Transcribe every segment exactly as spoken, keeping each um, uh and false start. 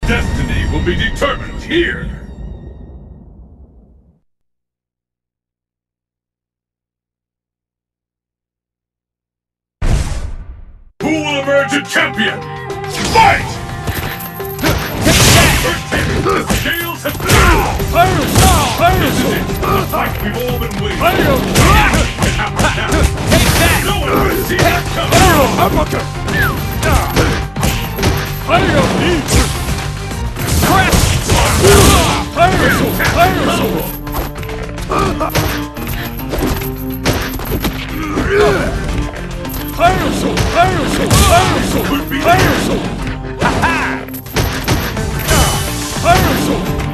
Destiny will be determined here! Who will emerge a champion? Fight! The scales have fallen! Pirates! Pirates! This is it! The fight we've all been waiting for! Pirates! It happens now! Take that! No one will see that coming! Uppercut! Pirates! Crash! Pirates! Pirates! Pirates! Pirates! Pirates! Could be Pirates! Ha-ha! Pirates!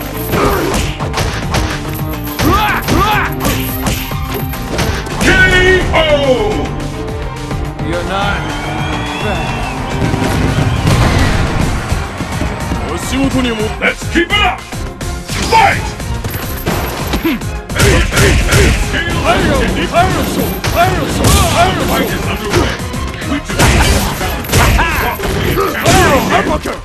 K O! You're not bad. Let's keep it up! Fight! Pirates! Pirates! Pirates! The fight is underway! Which of these is bound to walk away champion? Uppercut!